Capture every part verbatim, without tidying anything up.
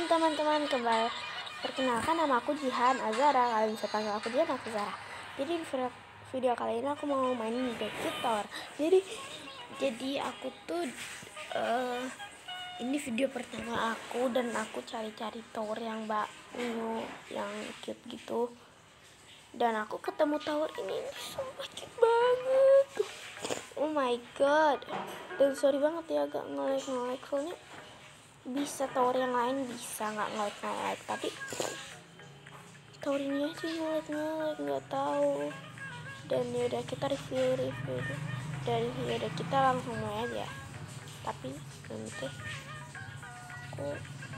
Shalom teman-teman, kembali perkenalkan nama aku Jihan Azara. Kalian bisa panggil aku Jihan Azara. Jadi di video kali ini aku mau main di Tower. Jadi jadi aku tuh uh, ini video pertama aku dan aku cari-cari tower yang baru, yang cute gitu. Dan aku ketemu tower ini, ini sumpah cute banget. Oh my god. Dan sorry banget ya agak nge-lag-nge-lag soalnya bisa tower yang lain bisa nggak nge-lag, tapi tower ini aja nge-lag, nggak tahu. Dan yaudah kita review review dari yaudah kita langsung mulai aja. Tapi nanti aku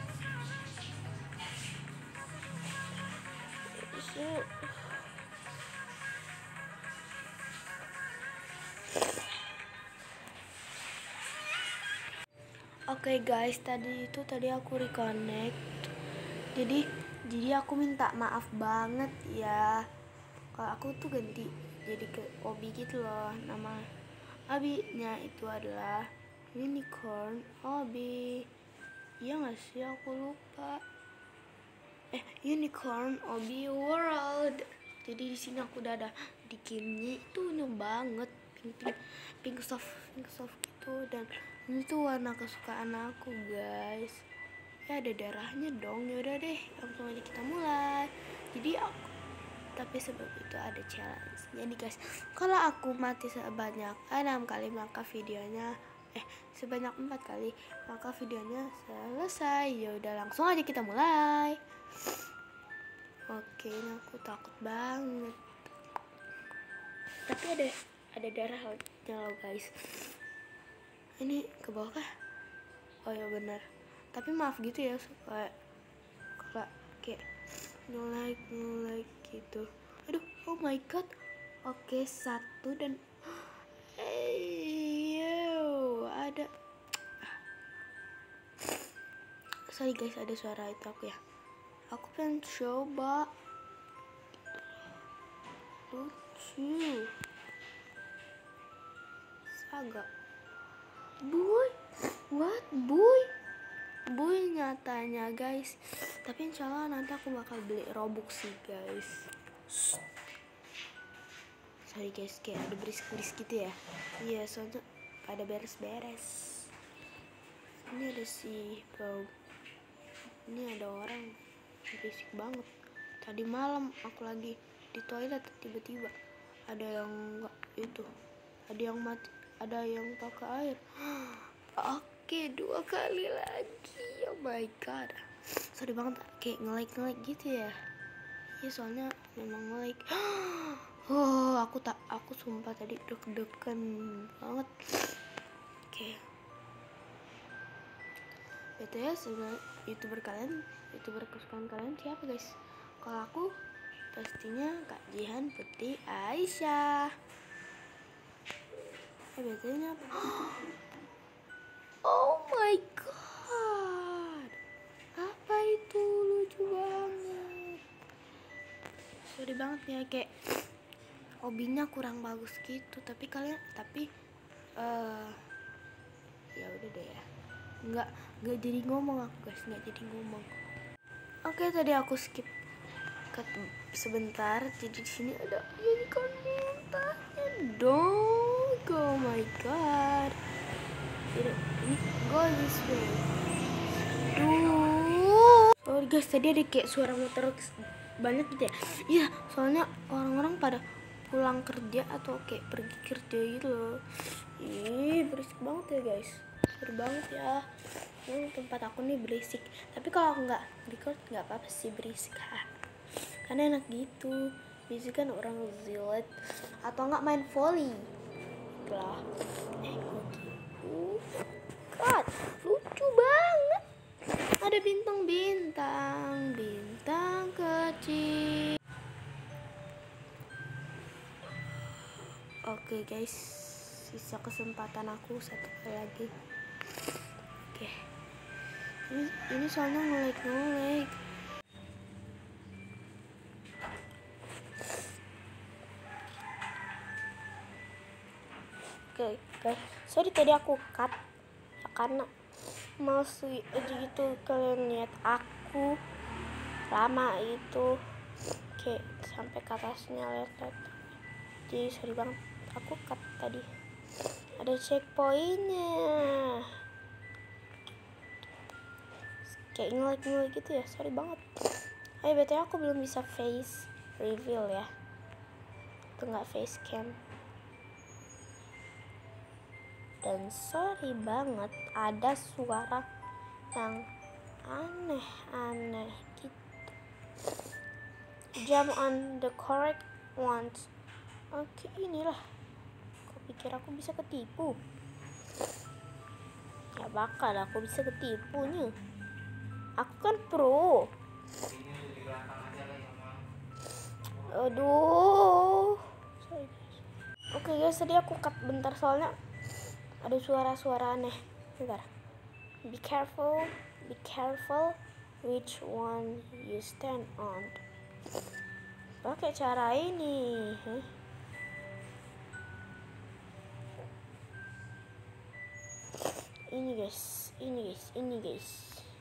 disini Oke okay guys, tadi itu tadi aku reconnect. Jadi jadi aku minta maaf banget ya. Kalau aku tuh ganti jadi ke Obi gitu loh. Nama Abinya itu adalah Unicorn Obi. Iya nggak sih, aku lupa. Eh Unicorn Obi World. Jadi di sini aku udah ada di gamenya itu nyoba banget, pink pink pink soft pink soft gitu. Dan ini tuh warna kesukaan aku guys. Ya ada darahnya dong. Yaudah deh langsung aja kita mulai. Jadi aku tapi sebab itu ada challenge. Jadi guys, kalau aku mati sebanyak enam kali maka videonya eh sebanyak empat kali maka videonya selesai. Ya udah langsung aja kita mulai. Oke, ini aku takut banget. Tapi ada ada darahnya loh guys. Ini ke bawah kah? Oh ya benar. Tapi maaf gitu ya suka kalau kayak nge-like nge-like gitu. Aduh, oh my god. Oke, satu dan hey, yo, ada. Sorry guys, ada suara itu aku ya. Aku pengen coba. Lucu. Saga. Boy, what boy? Boy nyatanya guys. Tapi insya Allah nanti aku bakal beli Robux sih guys. Sorry guys, kayak ada berisik-berisik gitu ya. Iya, soalnya pada beres-beres. Ini ada si bro. Ini ada orang berisik banget. Tadi malam aku lagi di toilet tiba-tiba ada yang enggak itu. Ada yang mati, ada yang pakai air. Oke, dua kali lagi. Oh my god. Sorry banget kayak nge-like-nge-like gitu ya. Ya soalnya memang nge-like. Oh, aku tak aku sumpah tadi deg-degan banget. Oke. Itu ya sebenarnya YouTuber kalian, YouTuber kesukaan kalian siapa guys? Kalau aku pastinya Kak Jihan Putri Aisyah. Eh betulnya apa? Oh my god. Apa itu, lucu banget. Sorry banget ya kayak obinya kurang bagus gitu, tapi kalian tapi uh, ya udah deh ya. Nggak nggak jadi ngomong aku guys, nggak jadi ngomong. Oke, tadi aku skip ke sebentar. Jadi di sini ada unicorn mintanya dong. Oh my god. Jadi ini go this way. Duh. Oh guys, tadi ada kayak suara motor banyak gitu ya. Iya, soalnya orang-orang pada pulang kerja atau kayak pergi kerja gitu loh. Ih, berisik banget ya guys. Seru banget ya. Ini tempat aku nih berisik. Tapi kalau aku nggak record nggak apa-apa sih berisik. Ha. Karena enak gitu. Biasanya kan orang zilet atau nggak main volley. Itulah. Eh, gitu. God, lucu banget. Ada bintang-bintang, bintang kecil. Oke guys, sisa kesempatan aku satu kali lagi. Oke, ini, ini soalnya ngelag-ngelag. Oke guys, sorry tadi aku cut ya, karena mouse aja gitu. Kalian lihat aku lama itu kayak sampai ke atasnya, lihat-lihat. Jadi sorry banget, aku cut tadi. Ada checkpointnya, kayak ngelag-ngelag gitu ya, sorry banget. Eh betulnya aku belum bisa face reveal ya, itu nggak face cam. Dan sorry banget ada suara yang aneh-aneh gitu. Jump on the correct ones. Oke, inilah. Kau pikir aku bisa ketipu? Ya bakal aku bisa ketipunya. Aku kan pro. Aduh. Sorry guys. Oke guys, tadi aku cut bentar soalnya ada suara-suara aneh. Bentar. Be careful, be careful which one you stand on. Pakai cara ini. Huh? Ini guys, ini guys, ini guys.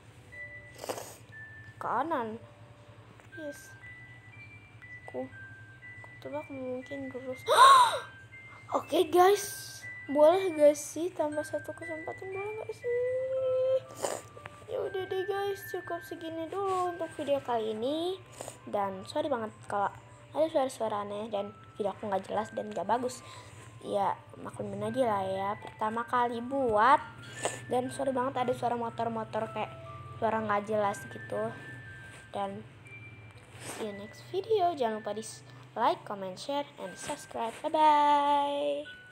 Kanan. Yes. Aku, aku tebak mungkin lurus. Oke okay, guys, boleh gak sih tambah satu kesempatan, boleh gak sih? Ya udah deh guys, cukup segini dulu untuk video kali ini. Dan sorry banget kalau ada suara-suara aneh dan video aku nggak jelas dan nggak bagus. Ya maklumin aja lah ya, pertama kali buat. Dan sorry banget ada suara motor-motor kayak suara nggak jelas gitu. Dan see you next video. Jangan lupa di like, comment, share, and subscribe. Bye bye.